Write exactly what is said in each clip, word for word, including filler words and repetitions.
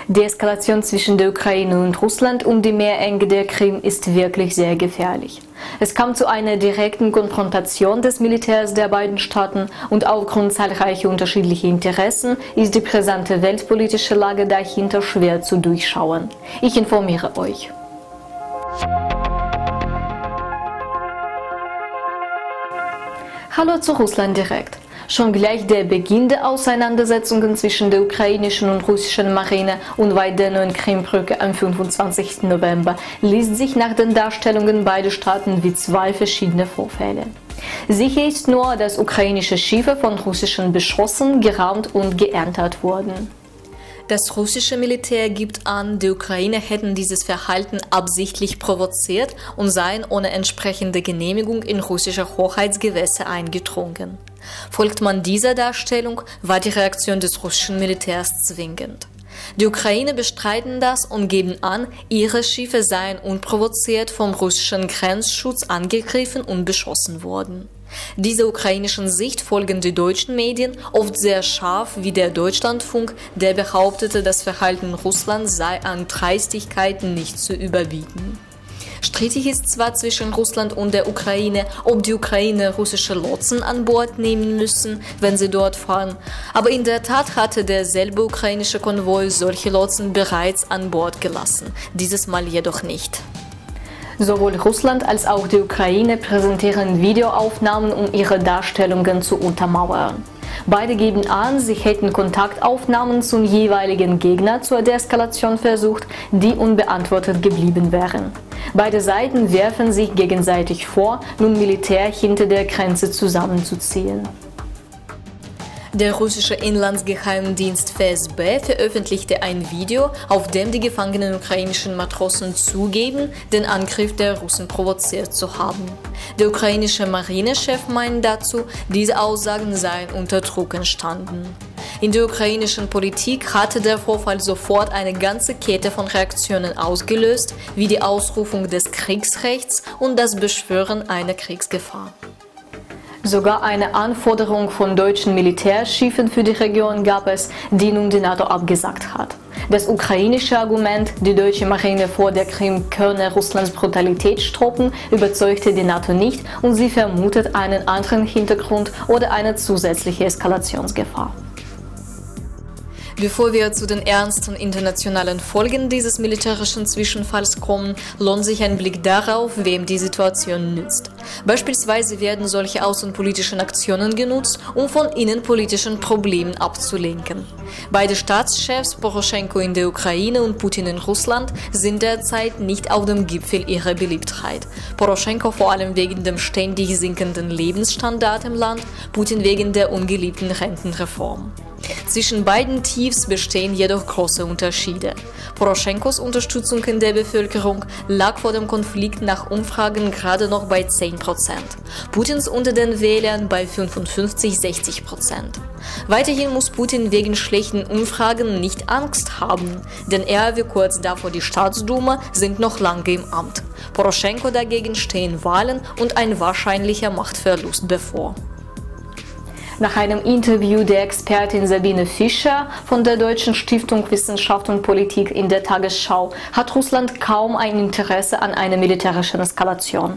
Die Eskalation zwischen der Ukraine und Russland um die Meerenge der Krim ist wirklich sehr gefährlich. Es kam zu einer direkten Konfrontation des Militärs der beiden Staaten und aufgrund zahlreicher unterschiedlicher Interessen ist die brisante weltpolitische Lage dahinter schwer zu durchschauen. Ich informiere euch. Hallo zu Russland direkt. Schon gleich der Beginn der Auseinandersetzungen zwischen der ukrainischen und russischen Marine unweit der neuen Krimbrücke am fünfundzwanzigsten November liest sich nach den Darstellungen beider Staaten wie zwei verschiedene Vorfälle. Sicher ist nur, dass ukrainische Schiffe von russischen beschossen, gerammt und geentert wurden. Das russische Militär gibt an, die Ukrainer hätten dieses Verhalten absichtlich provoziert und seien ohne entsprechende Genehmigung in russische Hoheitsgewässer eingedrungen. Folgt man dieser Darstellung, war die Reaktion des russischen Militärs zwingend. Die Ukrainer bestreiten das und geben an, ihre Schiffe seien unprovoziert vom russischen Grenzschutz angegriffen und beschossen worden. Dieser ukrainischen Sicht folgen die deutschen Medien oft sehr scharf wie der Deutschlandfunk, der behauptete, das Verhalten Russlands sei an Dreistigkeiten nicht zu überbieten. Strittig ist zwar zwischen Russland und der Ukraine, ob die Ukraine russische Lotsen an Bord nehmen müssen, wenn sie dort fahren, aber in der Tat hatte derselbe ukrainische Konvoi solche Lotsen bereits an Bord gelassen, dieses Mal jedoch nicht. Sowohl Russland als auch die Ukraine präsentieren Videoaufnahmen, um ihre Darstellungen zu untermauern. Beide geben an, sie hätten Kontaktaufnahmen zum jeweiligen Gegner zur Deeskalation versucht, die unbeantwortet geblieben wären. Beide Seiten werfen sich gegenseitig vor, nun Militär hinter der Grenze zusammenzuziehen. Der russische Inlandsgeheimdienst F S B veröffentlichte ein Video, auf dem die gefangenen ukrainischen Matrosen zugeben, den Angriff der Russen provoziert zu haben. Der ukrainische Marinechef meint dazu, diese Aussagen seien unter Druck entstanden. In der ukrainischen Politik hatte der Vorfall sofort eine ganze Kette von Reaktionen ausgelöst, wie die Ausrufung des Kriegsrechts und das Beschwören einer Kriegsgefahr. Sogar eine Anforderung von deutschen Militärschiffen für die Region gab es, die nun die NATO abgesagt hat. Das ukrainische Argument, die deutsche Marine vor der Krim könne Russlands Brutalität stoppen, überzeugte die NATO nicht und sie vermutet einen anderen Hintergrund oder eine zusätzliche Eskalationsgefahr. Bevor wir zu den ernsten internationalen Folgen dieses militärischen Zwischenfalls kommen, lohnt sich ein Blick darauf, wem die Situation nützt. Beispielsweise werden solche außenpolitischen Aktionen genutzt, um von innenpolitischen Problemen abzulenken. Beide Staatschefs, Poroschenko in der Ukraine und Putin in Russland, sind derzeit nicht auf dem Gipfel ihrer Beliebtheit. Poroschenko vor allem wegen dem ständig sinkenden Lebensstandard im Land, Putin wegen der ungeliebten Rentenreform. Zwischen beiden Tiefs bestehen jedoch große Unterschiede. Poroschenkos Unterstützung in der Bevölkerung lag vor dem Konflikt nach Umfragen gerade noch bei zehn Prozent, Putins unter den Wählern bei fünfundfünfzig bis sechzig Prozent. Weiterhin muss Putin wegen schlechten Umfragen nicht Angst haben, denn er wie kurz davor die Staatsduma sind noch lange im Amt. Poroschenko dagegen stehen Wahlen und ein wahrscheinlicher Machtverlust bevor. Nach einem Interview der Expertin Sabine Fischer von der Deutschen Stiftung Wissenschaft und Politik in der Tagesschau hat Russland kaum ein Interesse an einer militärischen Eskalation.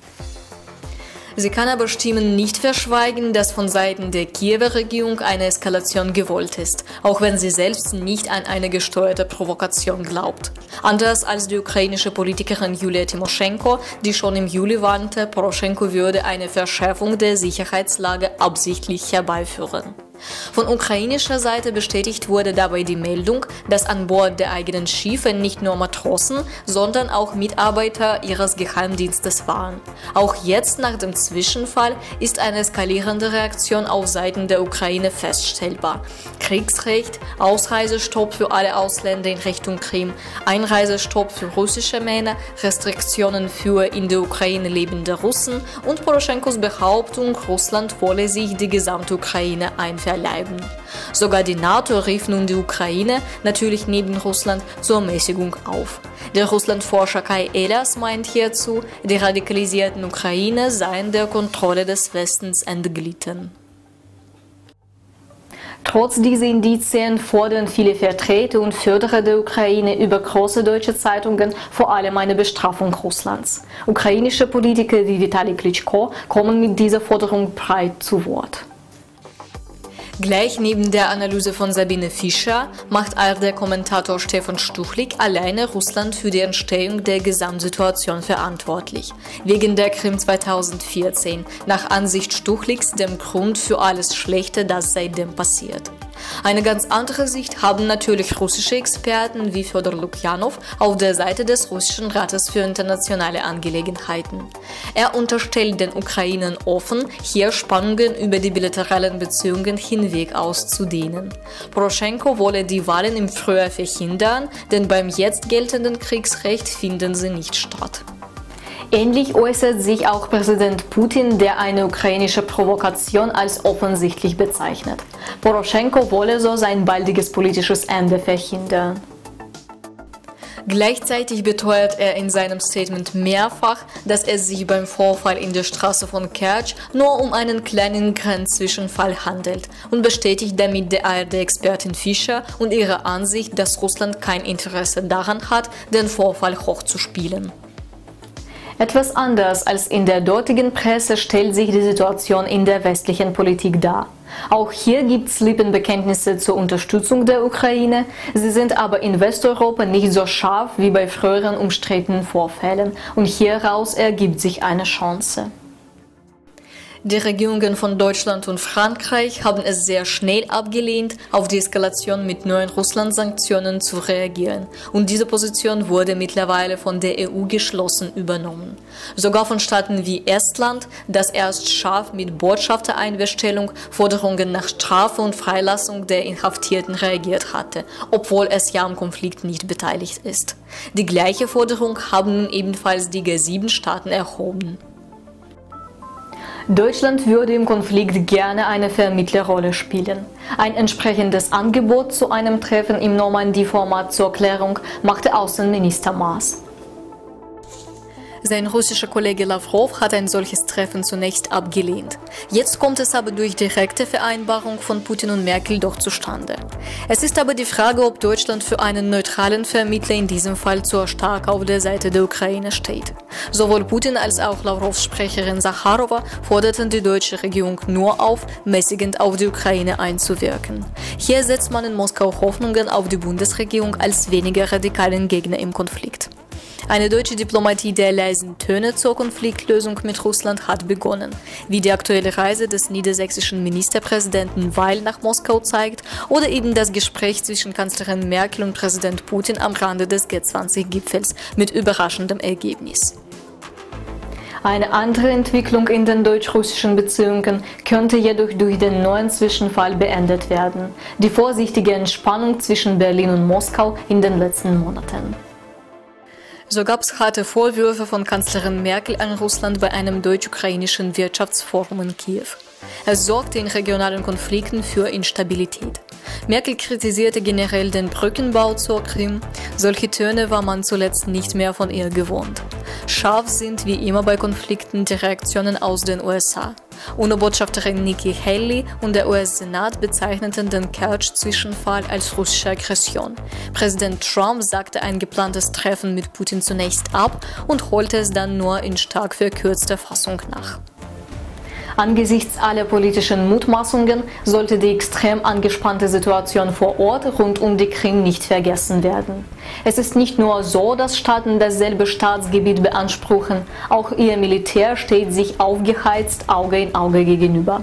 Sie kann aber Stimmen nicht verschweigen, dass von Seiten der Kiewer Regierung eine Eskalation gewollt ist, auch wenn sie selbst nicht an eine gesteuerte Provokation glaubt. Anders als die ukrainische Politikerin Julia Timoschenko, die schon im Juli warnte, Poroschenko würde eine Verschärfung der Sicherheitslage absichtlich herbeiführen. Von ukrainischer Seite bestätigt wurde dabei die Meldung, dass an Bord der eigenen Schiffe nicht nur Matrosen, sondern auch Mitarbeiter ihres Geheimdienstes waren. Auch jetzt nach dem Zwischenfall ist eine eskalierende Reaktion auf Seiten der Ukraine feststellbar. Kriegsrecht, Ausreisestopp für alle Ausländer in Richtung Krim, Einreisestopp für russische Männer, Restriktionen für in der Ukraine lebende Russen und Poroschenkos Behauptung, Russland wolle sich die gesamte Ukraine einverleiben. Sogar die NATO rief nun die Ukraine, natürlich neben Russland, zur Mäßigung auf. Der Russlandforscher Kai Ehlers meint hierzu, die radikalisierten Ukrainer seien der Kontrolle des Westens entglitten. Trotz dieser Indizien fordern viele Vertreter und Förderer der Ukraine über große deutsche Zeitungen vor allem eine Bestrafung Russlands. Ukrainische Politiker wie Vitali Klitschko kommen mit dieser Forderung breit zu Wort. Gleich neben der Analyse von Sabine Fischer macht A R D-Kommentator Stefan Stuchlik alleine Russland für die Entstehung der Gesamtsituation verantwortlich. Wegen der Krim zweitausendvierzehn, nach Ansicht Stuchliks dem Grund für alles Schlechte, das seitdem passiert. Eine ganz andere Sicht haben natürlich russische Experten wie Fjodor Lukjanov auf der Seite des russischen Rates für internationale Angelegenheiten. Er unterstellt den Ukrainern offen, hier Spannungen über die bilateralen Beziehungen hinweg auszudehnen. Poroschenko wolle die Wahlen im Frühjahr verhindern, denn beim jetzt geltenden Kriegsrecht finden sie nicht statt. Ähnlich äußert sich auch Präsident Putin, der eine ukrainische Provokation als offensichtlich bezeichnet. Poroschenko wolle so sein baldiges politisches Ende verhindern. Gleichzeitig beteuert er in seinem Statement mehrfach, dass es sich beim Vorfall in der Straße von Kertsch nur um einen kleinen Grenzzwischenfall handelt und bestätigt damit der A R D-Expertin Fischer und ihre Ansicht, dass Russland kein Interesse daran hat, den Vorfall hochzuspielen. Etwas anders als in der dortigen Presse stellt sich die Situation in der westlichen Politik dar. Auch hier gibt es Lippenbekenntnisse zur Unterstützung der Ukraine, sie sind aber in Westeuropa nicht so scharf wie bei früheren umstrittenen Vorfällen und hieraus ergibt sich eine Chance. Die Regierungen von Deutschland und Frankreich haben es sehr schnell abgelehnt, auf die Eskalation mit neuen Russland-Sanktionen zu reagieren. Und diese Position wurde mittlerweile von der E U geschlossen übernommen. Sogar von Staaten wie Estland, das erst scharf mit Botschaftereinbestellung, Forderungen nach Strafe und Freilassung der Inhaftierten reagiert hatte, obwohl es ja am Konflikt nicht beteiligt ist. Die gleiche Forderung haben nun ebenfalls die G sieben Staaten erhoben. Deutschland würde im Konflikt gerne eine Vermittlerrolle spielen. Ein entsprechendes Angebot zu einem Treffen im Normandie-Format zur Klärung machte Außenminister Maas. Sein russischer Kollege Lavrov hat ein solches Treffen zunächst abgelehnt. Jetzt kommt es aber durch direkte Vereinbarung von Putin und Merkel doch zustande. Es ist aber die Frage, ob Deutschland für einen neutralen Vermittler in diesem Fall zu stark auf der Seite der Ukraine steht. Sowohl Putin als auch Lavrovs Sprecherin Sacharowa forderten die deutsche Regierung nur auf, mäßigend auf die Ukraine einzuwirken. Hier setzt man in Moskau Hoffnungen auf die Bundesregierung als weniger radikalen Gegner im Konflikt. Eine deutsche Diplomatie der leisen Töne zur Konfliktlösung mit Russland hat begonnen, wie die aktuelle Reise des niedersächsischen Ministerpräsidenten Weil nach Moskau zeigt oder eben das Gespräch zwischen Kanzlerin Merkel und Präsident Putin am Rande des G zwanzig Gipfels mit überraschendem Ergebnis. Eine andere Entwicklung in den deutsch-russischen Beziehungen könnte jedoch durch den neuen Zwischenfall beendet werden, die vorsichtige Entspannung zwischen Berlin und Moskau in den letzten Monaten. So gab es harte Vorwürfe von Kanzlerin Merkel an Russland bei einem deutsch-ukrainischen Wirtschaftsforum in Kiew. Es sorgte in regionalen Konflikten für Instabilität. Merkel kritisierte generell den Brückenbau zur Krim. Solche Töne war man zuletzt nicht mehr von ihr gewohnt. Scharf sind wie immer bei Konflikten die Reaktionen aus den U S A. UNO-Botschafterin Nikki Haley und der U S-Senat bezeichneten den Kertsch-Zwischenfall als russische Aggression. Präsident Trump sagte ein geplantes Treffen mit Putin zunächst ab und holte es dann nur in stark verkürzter Fassung nach. Angesichts aller politischen Mutmaßungen sollte die extrem angespannte Situation vor Ort rund um die Krim nicht vergessen werden. Es ist nicht nur so, dass Staaten dasselbe Staatsgebiet beanspruchen, auch ihr Militär steht sich aufgeheizt Auge in Auge gegenüber.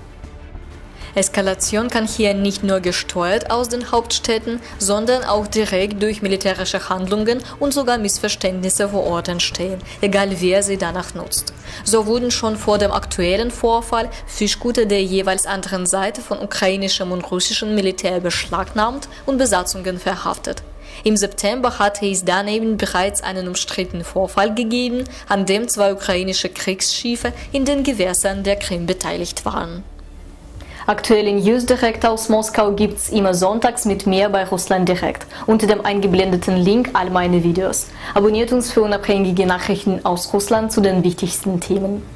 Eskalation kann hier nicht nur gesteuert aus den Hauptstädten, sondern auch direkt durch militärische Handlungen und sogar Missverständnisse vor Ort entstehen, egal wer sie danach nutzt. So wurden schon vor dem aktuellen Vorfall Fischgüter der jeweils anderen Seite von ukrainischem und russischem Militär beschlagnahmt und Besatzungen verhaftet. Im September hatte es daneben bereits einen umstrittenen Vorfall gegeben, an dem zwei ukrainische Kriegsschiffe in den Gewässern der Krim beteiligt waren. Aktuelle News direkt aus Moskau gibt's immer sonntags mit mir bei Russland Direkt. Unter dem eingeblendeten Link all meine Videos. Abonniert uns für unabhängige Nachrichten aus Russland zu den wichtigsten Themen.